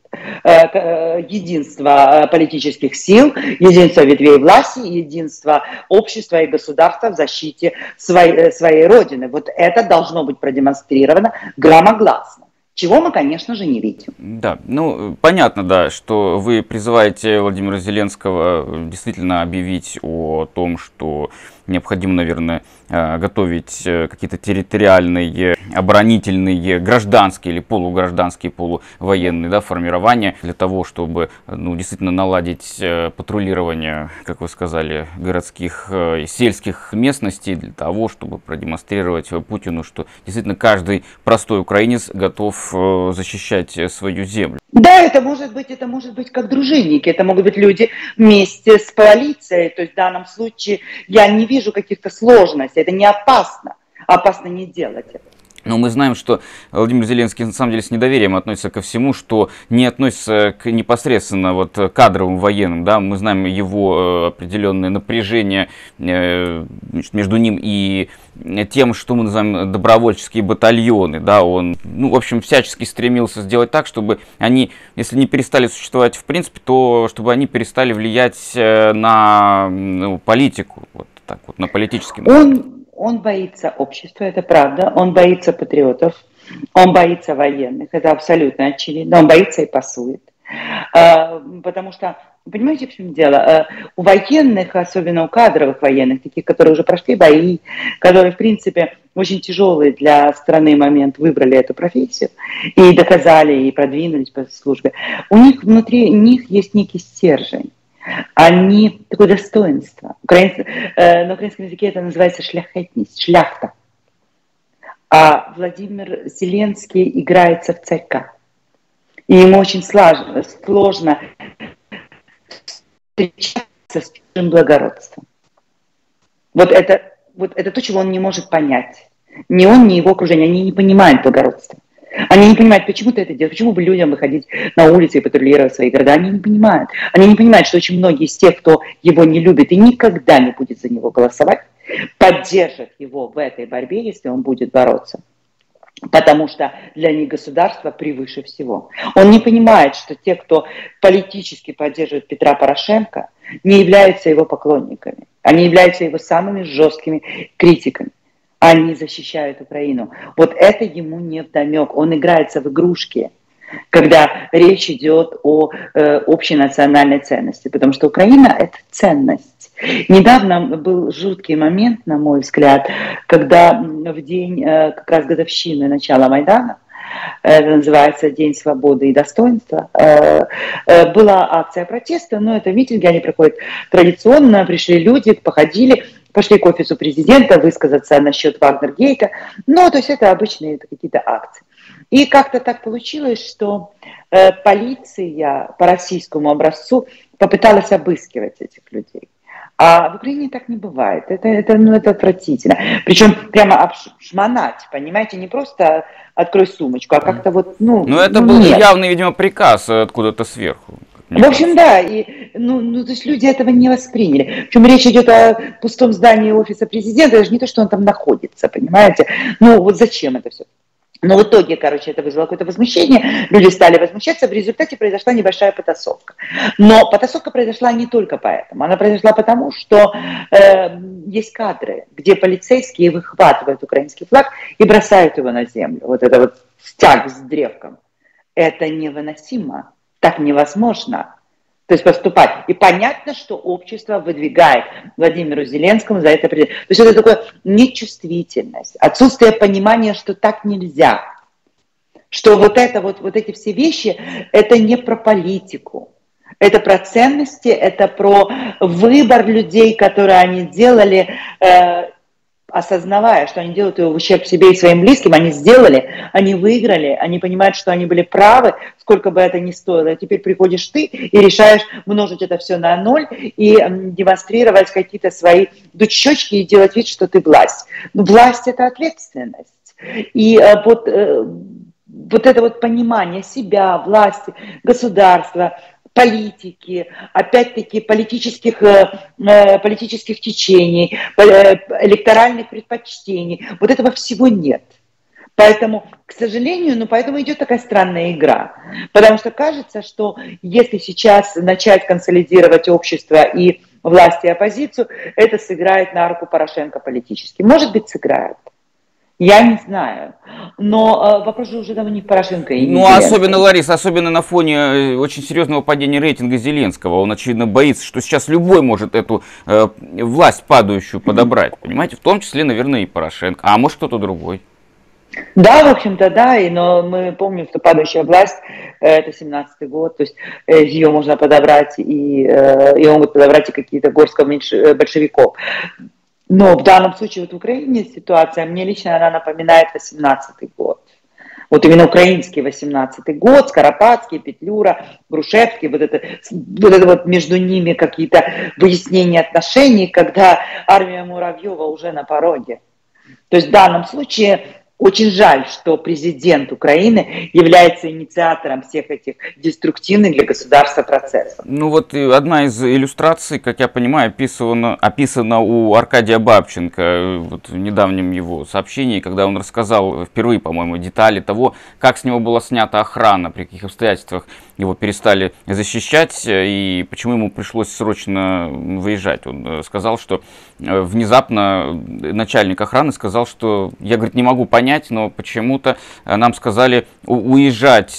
единство политических сил, единство ветвей власти, единство общества и государства в защите своей родины. Вот это должно быть продемонстрировано громогласно. Чего мы, конечно же, не видим. Да, ну, понятно, да, что вы призываете Владимира Зеленского действительно объявить о том, что необходимо, наверное, готовить какие-то территориальные, оборонительные, гражданские или полугражданские, полувоенные, да, формирования для того, чтобы, ну, действительно наладить патрулирование, как вы сказали, городских и сельских местностей, для того, чтобы продемонстрировать Путину, что действительно каждый простой украинец готов защищать свою землю. Да, это может быть как дружинники, это могут быть люди вместе с полицией, то есть в данном случае я не вижу каких-то сложностей, это не опасно, опасно не делать это. Но мы знаем, что Владимир Зеленский на самом деле с недоверием относится ко всему, что не относится к непосредственно вот кадровым военным. Да? Мы знаем его определенное напряжение между ним и тем, что мы называем добровольческие батальоны. Да? Он, ну, в общем, всячески стремился сделать так, чтобы они, если не перестали существовать в принципе, то чтобы они перестали влиять на политику, вот так вот, на политический момент. Он боится общества, это правда, он боится патриотов, он боится военных, это абсолютно очевидно, он боится и пасует. Потому что, понимаете, в чем дело? У военных, особенно у кадровых военных, таких, которые уже прошли бои, которые, в принципе, очень тяжелый для страны момент выбрали эту профессию и доказали, и продвинулись по службе, у них внутри них есть некий стержень. Они такое достоинство. На украинском языке это называется шляхетность, шляхта. А Владимир Зеленский играется в царька. И ему очень сложно встречаться с чужим благородством. Вот это то, чего он не может понять. Ни он, ни его окружение, они не понимают благородства. Они не понимают, почему ты это делаешь, почему бы людям выходить на улицы и патрулировать свои города. Они не понимают. Они не понимают, что очень многие из тех, кто его не любит и никогда не будет за него голосовать, поддержат его в этой борьбе, если он будет бороться. Потому что для них государство превыше всего. Он не понимает, что те, кто политически поддерживает Петра Порошенко, не являются его поклонниками. Они являются его самыми жесткими критиками. Они защищают Украину. Вот это ему не вдомек. Он играется в игрушки, когда речь идет о общей национальной ценности. Потому что Украина – это ценность. Недавно был жуткий момент, на мой взгляд, когда в день как раз годовщины начала Майдана, это называется День свободы и достоинства, была акция протеста, но это митинги, они проходят традиционно, пришли люди, походили, пошли к офису президента высказаться насчет Вагнергейта. Ну, то есть это обычные какие-то акции. И как-то так получилось, что полиция по российскому образцу попыталась обыскивать этих людей. А в Украине так не бывает. Это отвратительно. Причем прямо обшмонать, понимаете, не просто открой сумочку, а как-то вот, Ну, это был явный, видимо, приказ откуда-то сверху. В общем, да, то есть люди этого не восприняли. Причем речь идет о пустом здании офиса президента, даже не то, что он там находится, понимаете. Ну, вот зачем это все? Но в итоге, короче, это вызвало какое-то возмущение, люди стали возмущаться, в результате произошла небольшая потасовка. Но потасовка произошла не только поэтому, она произошла потому, что есть кадры, где полицейские выхватывают украинский флаг и бросают его на землю. Вот это вот стяг с древком. Это невыносимо, так невозможно. То есть поступать. И понятно, что общество выдвигает Владимиру Зеленскому за это. То есть это такое нечувствительность, отсутствие понимания, что так нельзя. Что вот эти все вещи, это не про политику. Это про ценности, это про выбор людей, которые они делали, осознавая, что они делают его в ущерб себе и своим близким, они сделали, они выиграли, они понимают, что они были правы, сколько бы это ни стоило. И теперь приходишь ты и решаешь множить это все на ноль и демонстрировать какие-то свои дучечки и делать вид, что ты власть. Но власть – это ответственность. И вот это вот понимание себя, власти, государства, политики, опять-таки политических течений, электоральных предпочтений. Вот этого всего нет. Поэтому, к сожалению, поэтому идет такая странная игра. Потому что кажется, что если сейчас начать консолидировать общество и власть и оппозицию, это сыграет на руку Порошенко политически. Может быть, сыграет. Я не знаю. Но вопрос же уже давно не в Порошенко и не Зеленский. Особенно, Лариса, особенно на фоне очень серьезного падения рейтинга Зеленского. Он, очевидно, боится, что сейчас любой может эту власть падающую подобрать. Понимаете? В том числе, наверное, и Порошенко. А может, кто-то другой. Да, в общем-то, да, но мы помним, что падающая власть – это 17-й год, то есть ее можно подобрать, и могут подобрать и какие-то горстка большевиков. Но в данном случае вот в Украине ситуация, мне лично она напоминает 18-й год. Вот именно украинский 18-й год, Скоропадский, Петлюра, Грушевский, вот это вот между ними какие-то выяснения отношений, когда армия Муравьева уже на пороге. То есть в данном случае очень жаль, что президент Украины является инициатором всех этих деструктивных для государства процессов. Ну вот одна из иллюстраций, как я понимаю, описана у Аркадия Бабченко вот в недавнем его сообщении, когда он рассказал впервые, по-моему, детали того, как с него была снята охрана, при каких обстоятельствах его перестали защищать и почему ему пришлось срочно выезжать. Он сказал, что внезапно начальник охраны сказал, что я, говорит, не могу понять, но почему-то нам сказали уезжать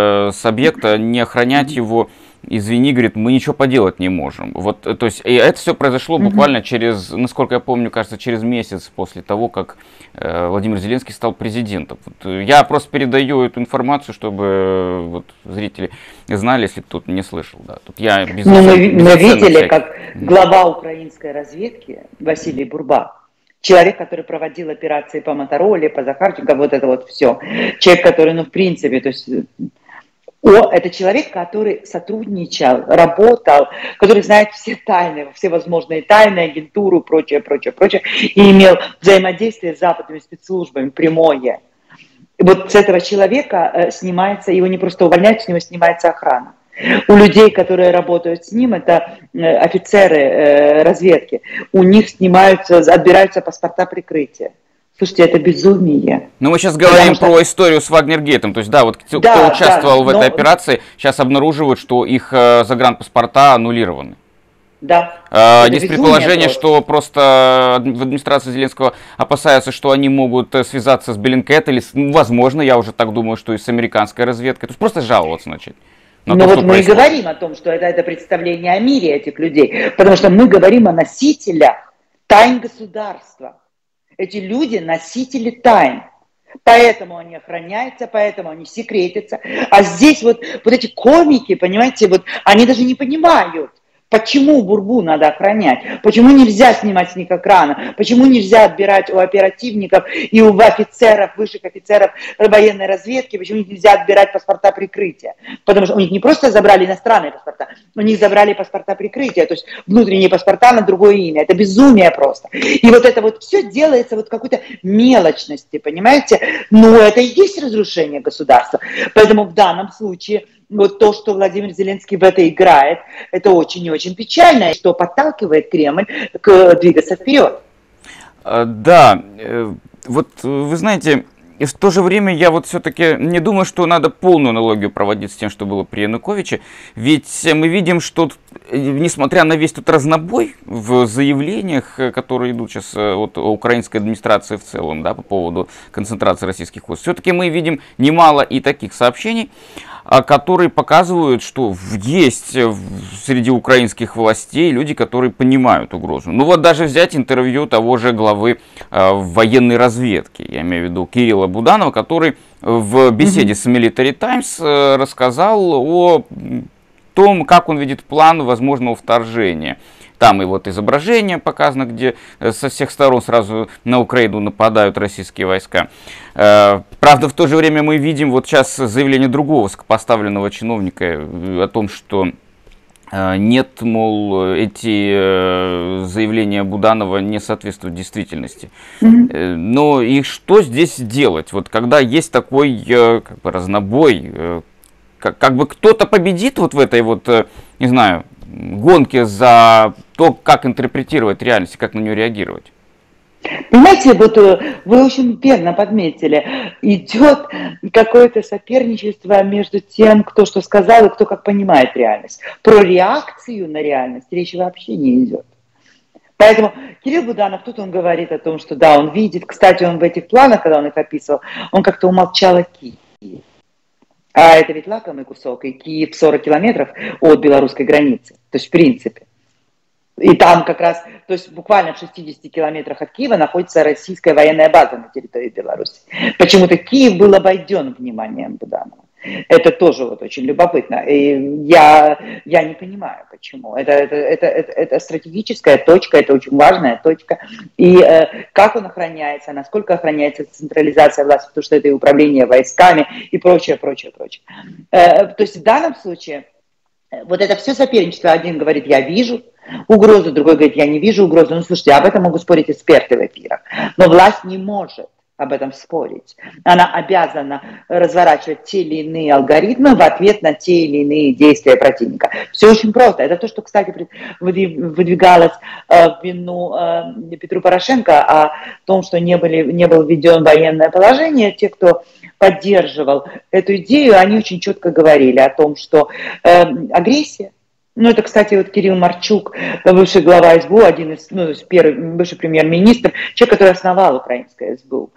с объекта, не охранять его. Извини, говорит, мы ничего поделать не можем. Вот, то есть, и это все произошло буквально через, насколько я помню, кажется, через месяц после того, как Владимир Зеленский стал президентом. Вот, я просто передаю эту информацию, чтобы вот, зрители знали, если кто-то не слышал. Да. Тут я мы видели, как глава украинской разведки Василий Бурба, человек, который проводил операции по Мотороле, по Захарченко, вот это вот все. Человек, который, в принципе, то есть... это человек, который сотрудничал, работал, который знает все тайны, все возможные тайны, агентуру, прочее, и имел взаимодействие с западными спецслужбами прямое. И вот с этого человека снимается, его не просто увольняют, с него снимается охрана. У людей, которые работают с ним, это офицеры разведки, у них отбираются паспорта прикрытия. Слушайте, это безумие. Но мы сейчас говорим про историю с Вагнергейтом. То есть, да, вот кто участвовал в этой операции, сейчас обнаруживают, что их загранпаспорта аннулированы. Да. Есть предположение, что просто в администрации Зеленского опасаются, что они могут связаться с Bellingcat или, возможно, я уже так думаю, что и с американской разведкой. То есть просто жаловаться начать. Но вот мы и говорим о том, что это представление о мире этих людей, потому что мы говорим о носителях тайн государства. Эти люди носители тайн. Поэтому они охраняются, поэтому они секретятся. А здесь вот эти комики, понимаете, вот они даже не понимают, почему Бурбу надо охранять, почему нельзя снимать с них экрана, почему нельзя отбирать у оперативников и у офицеров, высших офицеров военной разведки, почему нельзя отбирать паспорта прикрытия. Потому что у них не просто забрали иностранные паспорта, у них забрали паспорта прикрытия, то есть внутренние паспорта на другое имя. Это безумие просто. И вот это вот все делается вот какой-то мелочности, понимаете? Но это и есть разрушение государства. Поэтому в данном случае вот то, что Владимир Зеленский в это играет, это очень и очень печально, что подталкивает Кремль двигаться вперед. Да, вот вы знаете, и в то же время я вот все-таки не думаю, что надо полную аналогию проводить с тем, что было при Януковиче. Ведь мы видим, что несмотря на весь тут разнобой в заявлениях, которые идут сейчас от украинской администрации в целом, да, по поводу концентрации российских войск, все-таки мы видим немало и таких сообщений, которые показывают, что есть среди украинских властей люди, которые понимают угрозу. Ну вот даже взять интервью того же главы военной разведки, я имею в виду Кирилла Буданова, который в беседе с Military Times рассказал о том, как он видит план возможного вторжения. Там и вот изображение показано, где со всех сторон сразу на Украину нападают российские войска. Правда, в то же время мы видим вот сейчас заявление другого высокопоставленного чиновника о том, что нет, мол, эти заявления Буданова не соответствуют действительности. Но и что здесь делать? Вот когда есть такой как бы разнобой, как бы кто-то победит вот в этой вот, не знаю, гонке за то, как интерпретировать реальность и как на нее реагировать. Понимаете, вот вы очень верно подметили, идет какое-то соперничество между тем, кто что сказал и кто как понимает реальность. Про реакцию на реальность речи вообще не идет. Поэтому Кирилл Буданов, тут он говорит о том, что да, он видит, кстати, он в этих планах, когда он их описывал, он как-то умолчал о Киеве. А это ведь лакомый кусок, и Киев 40 километров от белорусской границы, то есть в принципе. И там как раз, то есть буквально в 60 километрах от Киева находится российская военная база на территории Беларуси. Почему-то Киев был обойден вниманием Буданова. Это тоже вот очень любопытно. И я не понимаю, почему. Это стратегическая точка, это очень важная точка. И как он охраняется, насколько охраняется централизация власти, потому что это и управление войсками и прочее, прочее, прочее. То есть в данном случае вот это все соперничество. Один говорит, я вижу угрозу, другой говорит, я не вижу угрозу. Ну, слушайте, об этом могут спорить эксперты в эфирах. Но власть не может об этом спорить. Она обязана разворачивать те или иные алгоритмы в ответ на те или иные действия противника. Все очень просто. Это то, что, кстати, выдвигалось в вину Петру Порошенко о том, что не был введен военное положение. Те, кто поддерживал эту идею, они очень четко говорили о том, что агрессия. Ну, это, кстати, вот Кирилл Марчук, бывший глава СБУ, один из, бывший премьер-министр, человек, который основал украинское СБУ,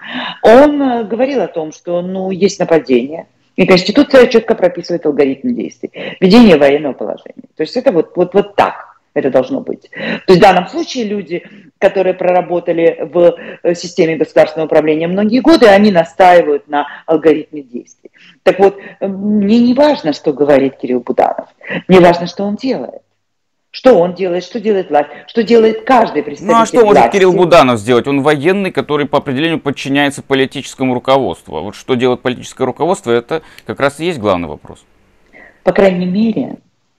он говорил о том, что, есть нападение, и Конституция четко прописывает алгоритм действий, введение военного положения. То есть это вот так это должно быть. То есть в данном случае люди, которые проработали в системе государственного управления многие годы, они настаивают на алгоритме действий. Так вот, мне не важно, что говорит Кирилл Буданов, мне важно, что он делает. Что он делает, что делает власть, что делает каждый представитель власти. Ну а что может Кирилл Буданов сделать? Он военный, который по определению подчиняется политическому руководству. А вот что делает политическое руководство, это как раз и есть главный вопрос. По крайней мере,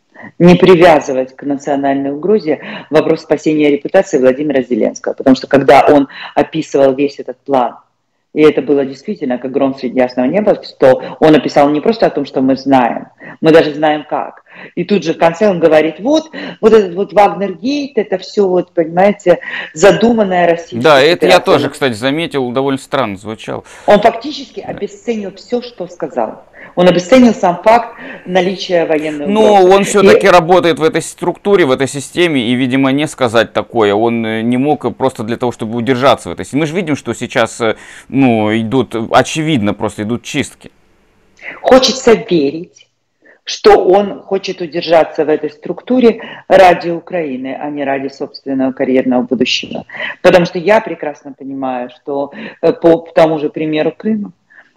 не привязывать к национальной угрозе вопрос спасения репутации Владимира Зеленского. Потому что когда он описывал весь этот план, и это было действительно как гром среди ясного неба, что он описал не просто о том, что мы знаем, мы даже знаем как. И тут же в конце он говорит, вот этот вот Вагнер-гейт, это все, вот, понимаете, задуманная российская Да, это я тоже, кстати, заметил, довольно странно звучало. Он фактически обесценил все, что сказал. Он обесценил сам факт наличия военной угрозы. Но он все-таки работает в этой структуре, в этой системе, и, видимо, не сказать такое. Он не мог просто для того, чтобы удержаться в этой системе. Мы же видим, что сейчас, идут, очевидно, просто идут чистки. Хочется верить, что он хочет удержаться в этой структуре ради Украины, а не ради собственного карьерного будущего. Потому что я прекрасно понимаю, что по тому же примеру Крыма,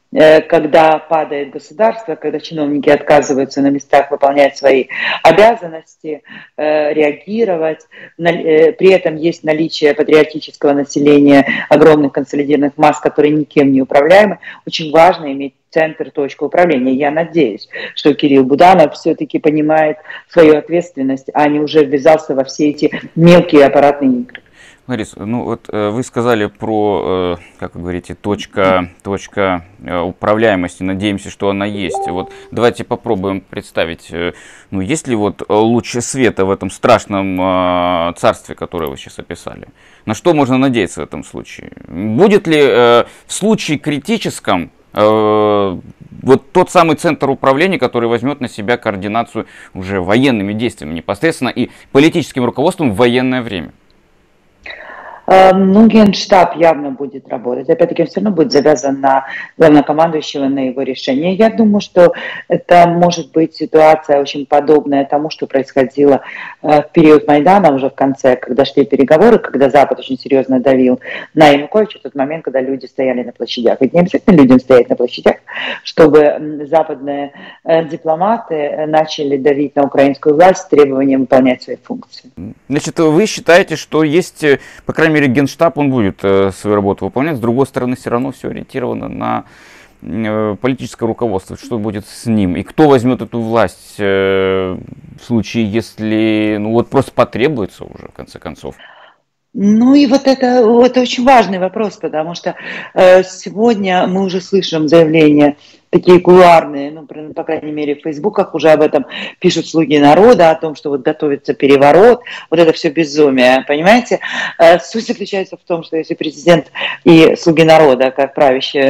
когда падает государство, когда чиновники отказываются на местах выполнять свои обязанности, реагировать, при этом есть наличие патриотического населения, огромных консолидированных масс, которые никем не управляемы, очень важно иметь центр, точку управления. Я надеюсь, что Кирилл Буданов все-таки понимает свою ответственность, а не уже ввязался во все эти мелкие аппаратные игры. Лариса, вы сказали про, как вы говорите, точка управляемости, надеемся, что она есть. Вот давайте попробуем представить, есть ли вот луч света в этом страшном царстве, которое вы сейчас описали? На что можно надеяться в этом случае? Будет ли в случае критическом вот тот самый центр управления, который возьмет на себя координацию уже военными действиями непосредственно и политическим руководством в военное время? Ну, Генштаб явно будет работать. Опять-таки, он все равно будет завязан на главнокомандующего, на его решение. Я думаю, что это может быть ситуация очень подобная тому, что происходило в период Майдана, уже в конце, когда шли переговоры, когда Запад очень серьезно давил на Януковича, в тот момент, когда люди стояли на площадях. Ведь не обязательно людям стоять на площадях, чтобы западные дипломаты начали давить на украинскую власть с требованием выполнять свои функции. Значит, вы считаете, что есть, по крайней мере, Генштаб, он будет свою работу выполнять, с другой стороны, все равно все ориентировано на политическое руководство, что будет с ним, и кто возьмет эту власть в случае, если, ну вот просто потребуется уже, в конце концов. Ну и вот это очень важный вопрос, потому что сегодня мы уже слышим заявления такие кулуарные, ну, по крайней мере, в фейсбуках уже об этом пишут слуги народа, о том, что вот готовится переворот, вот это все безумие, понимаете? Суть заключается в том, что если президент и слуги народа, как правящая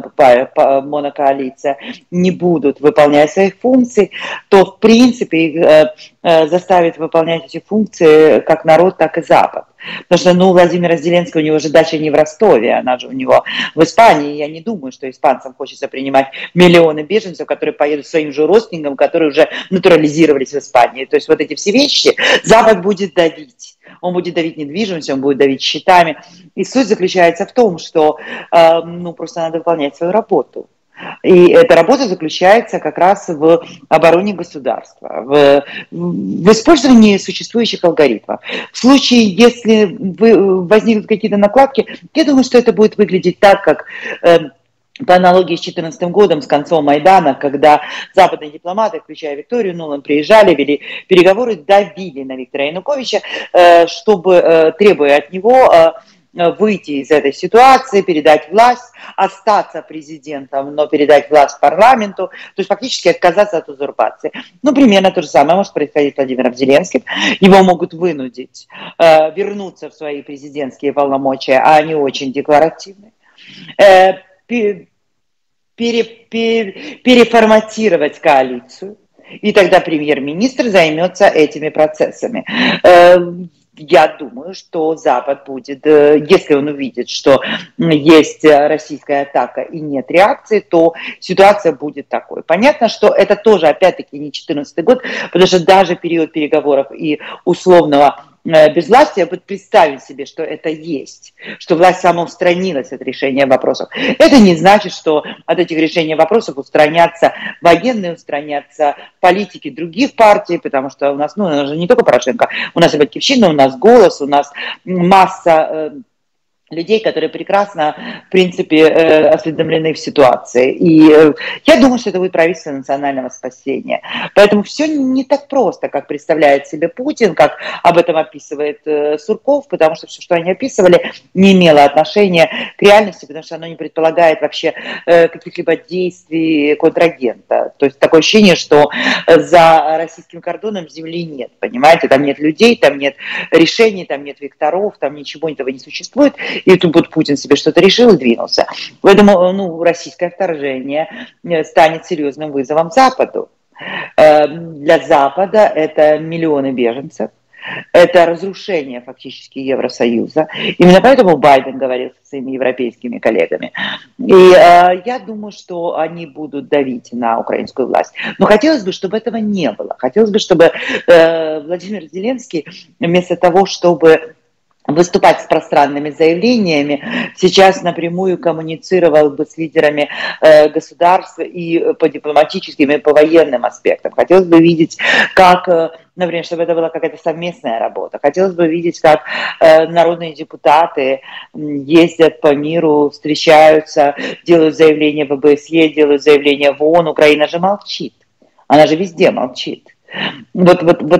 монокоалиция, не будут выполнять своих функций, то, в принципе, их заставит выполнять эти функции как народ, так и Запад. Потому что, ну, Владимира Зеленского, у него же дача не в Ростове, она же у него в Испании. Я не думаю, что испанцам хочется принимать миллионы беженцев, которые поедут своим же родственникам, которые уже натурализировались в Испании. То есть вот эти все вещи Запад будет давить. Он будет давить недвижимостью, он будет давить счетами. И суть заключается в том, что ну, просто надо выполнять свою работу. И эта работа заключается как раз в обороне государства, в использовании существующих алгоритмов. В случае, если возникнут какие-то накладки, я думаю, что это будет выглядеть так, как по аналогии с 2014 годом, с концом Майдана, когда западные дипломаты, включая Викторию Нуланд, приезжали, вели переговоры, давили на Виктора Януковича, чтобы, требуя от него выйти из этой ситуации, передать власть, остаться президентом, но передать власть парламенту, то есть фактически отказаться от узурпации. Ну, примерно то же самое может происходить с Владимиром Зеленским. Его могут вынудить вернуться в свои президентские полномочия, а они очень декларативны. Переформатировать коалицию, и тогда премьер-министр займется этими процессами. Я думаю, что Запад будет, если он увидит, что есть российская атака и нет реакции, то ситуация будет такой. Понятно, что это тоже, опять-таки, не 2014 год, потому что даже период переговоров и условного безвластия, вот представить себе, что это есть, что власть самоустранилась от решения вопросов. Это не значит, что от этих решений вопросов устранятся военные, устранятся политики других партий, потому что у нас, ну, у нас же не только Порошенко, у нас и Батькивщина, у нас «Голос», у нас масса людей, которые прекрасно, в принципе, осведомлены в ситуации. И я думаю, что это будет правительство национального спасения. Поэтому все не так просто, как представляет себе Путин, как об этом описывает Сурков, потому что все, что они описывали, не имело отношения к реальности, потому что оно не предполагает вообще каких-либо действий контрагента. То есть такое ощущение, что за российским кордоном земли нет, понимаете? Там нет людей, там нет решений, там нет векторов, там ничего этого не существует. И тут вот Путин себе что-то решил и двинулся. Поэтому ну, российское вторжение станет серьезным вызовом Западу. Для Запада это миллионы беженцев, это разрушение фактически Евросоюза. Именно поэтому Байден говорил со своими европейскими коллегами. И я думаю, что они будут давить на украинскую власть. Но хотелось бы, чтобы этого не было. Хотелось бы, чтобы Владимир Зеленский вместо того, чтобы выступать с пространными заявлениями, сейчас напрямую коммуницировал бы с лидерами государств и по дипломатическим, и по военным аспектам. Хотелось бы видеть, как, например, чтобы это была какая-то совместная работа. Хотелось бы видеть, как народные депутаты ездят по миру, встречаются, делают заявления в ОБСЕ, делают заявления в ООН. Украина же молчит. Она же везде молчит. Вот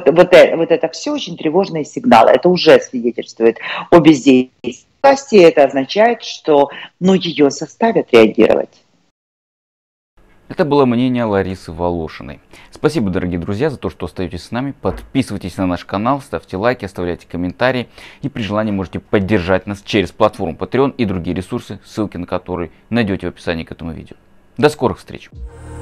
это все очень тревожные сигналы. Это уже свидетельствует о бездействии власти. Это означает, что ее заставят реагировать. Это было мнение Ларисы Волошиной. Спасибо, дорогие друзья, за то, что остаетесь с нами. Подписывайтесь на наш канал, ставьте лайки, оставляйте комментарии. И при желании можете поддержать нас через платформу Patreon и другие ресурсы, ссылки на которые найдете в описании к этому видео. До скорых встреч!